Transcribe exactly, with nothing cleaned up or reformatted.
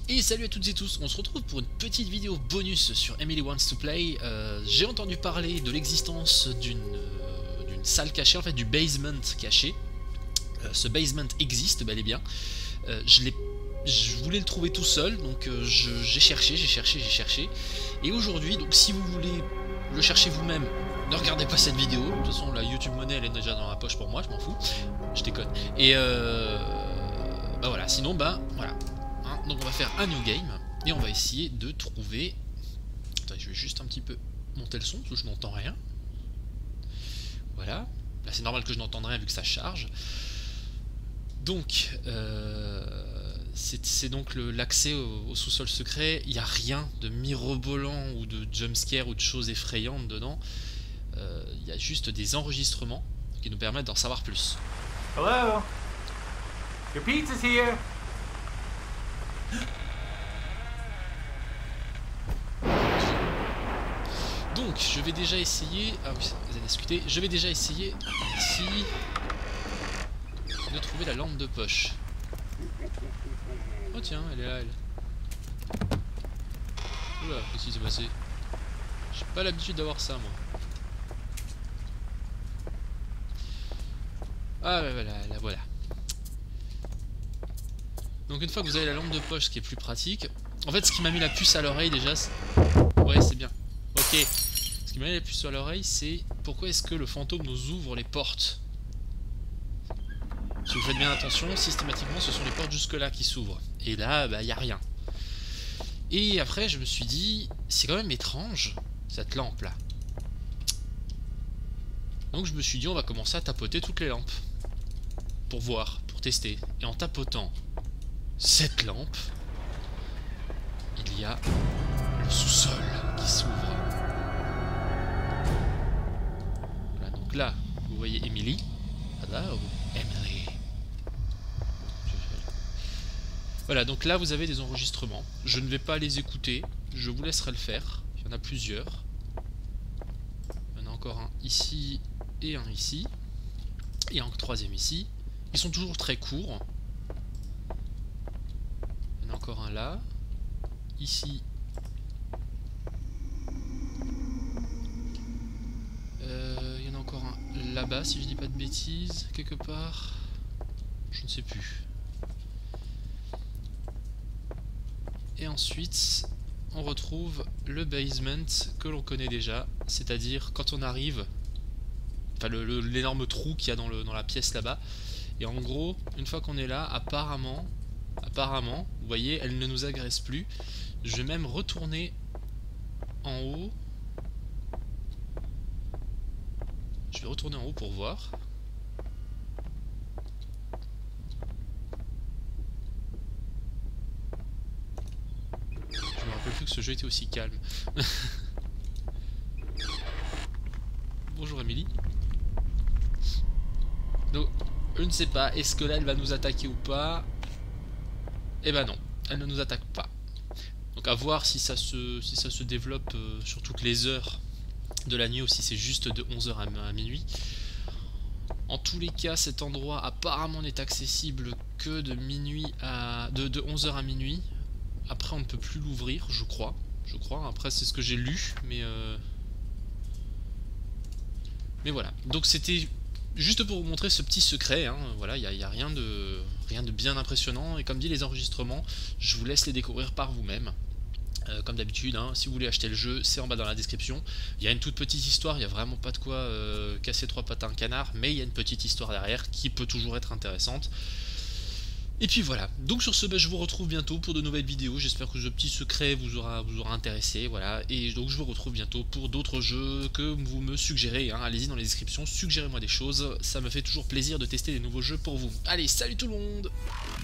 Et salut à toutes et tous, on se retrouve pour une petite vidéo bonus sur Emily Wants to Play. Euh, J'ai entendu parler de l'existence d'une euh, d'une salle cachée, en fait du basement caché. Euh, ce basement existe bel et bien. Euh, je, je voulais le trouver tout seul, donc euh, j'ai cherché, j'ai cherché, j'ai cherché. Et aujourd'hui, donc si vous voulez le chercher vous-même, ne regardez pas cette vidéo. De toute façon, la YouTube monnaie elle est déjà dans la poche pour moi, je m'en fous. Je déconne. Et euh, bah voilà, sinon bah voilà. Donc on va faire un new game et on va essayer de trouver... Attends, je vais juste un petit peu monter le son parce que je n'entends rien. Voilà. Là c'est normal que je n'entende rien vu que ça charge. Donc euh, c'est donc l'accès au, au sous-sol secret. Il n'y a rien de mirobolant ou de jumpscare ou de choses effrayantes dedans. Euh, il y a juste des enregistrements qui nous permettent d'en savoir plus. Hello? Your pizza's here. Donc, je vais déjà essayer... Ah oui, vous avez discuté. Je vais déjà essayer ici de trouver la lampe de poche. Oh tiens, elle est là, elle. Oula, qu'est-ce qui s'est passé? J'ai pas l'habitude d'avoir ça, moi. Ah ouais, voilà, la voilà. Donc une fois que vous avez la lampe de poche, ce qui est plus pratique... En fait, ce qui m'a mis la puce à l'oreille déjà... Ouais, c'est bien. Ok. Ce qui m'a mis la puce à l'oreille, c'est... Pourquoi est-ce que le fantôme nous ouvre les portes? Si vous faites bien attention, systématiquement, ce sont les portes jusque-là qui s'ouvrent. Et là, bah, y a rien. Et après, je me suis dit... C'est quand même étrange, cette lampe-là. Donc je me suis dit, on va commencer à tapoter toutes les lampes. Pour voir, pour tester. Et en tapotant cette lampe... il y a le sous-sol qui s'ouvre. Voilà, donc là, vous voyez Emily. Hello, Emily. Voilà, donc là, vous avez des enregistrements. Je ne vais pas les écouter. Je vous laisserai le faire. Il y en a plusieurs. Il y en a encore un ici et un ici. Et un troisième ici. Ils sont toujours très courts. Il y en a encore un là. Ici. Euh, il y en a encore un là-bas, si je dis pas de bêtises, quelque part. Je ne sais plus. Et ensuite, on retrouve le basement que l'on connaît déjà, c'est-à-dire quand on arrive, enfin l'énorme trou qu'il y a dans, le, dans la pièce là-bas. Et en gros, une fois qu'on est là, apparemment, apparemment, vous voyez, elle ne nous agresse plus. Je vais même retourner en haut. Je vais retourner en haut pour voir. Je me rappelle plus que ce jeu était aussi calme. Bonjour Emily. Donc, je ne sais pas, est-ce que là elle va nous attaquer ou pas? Eh ben non, elle ne nous attaque pas. Donc à voir si ça se, si ça se développe euh, sur toutes les heures de la nuit ou si c'est juste de onze heures à minuit. En tous les cas, cet endroit apparemment n'est accessible que de minuit à de, de onze heures à minuit. Après on ne peut plus l'ouvrir, je crois. Je crois, après c'est ce que j'ai lu, mais euh... mais voilà. Donc c'était juste pour vous montrer ce petit secret, hein. Voilà, il n'y a, y a rien de rien de bien impressionnant. Et comme dit, les enregistrements, je vous laisse les découvrir par vous-même. Euh, comme d'habitude, hein, si vous voulez acheter le jeu, c'est en bas dans la description. Il y a une toute petite histoire, il n'y a vraiment pas de quoi euh, casser trois pattes à un canard, mais il y a une petite histoire derrière qui peut toujours être intéressante. Et puis voilà, donc sur ce, bah, je vous retrouve bientôt pour de nouvelles vidéos. J'espère que ce petit secret vous aura, vous aura intéressé, voilà. Et donc je vous retrouve bientôt pour d'autres jeux que vous me suggérez, hein. Allez-y dans les descriptions, suggérez-moi des choses, ça me fait toujours plaisir de tester des nouveaux jeux pour vous. Allez, salut tout le monde!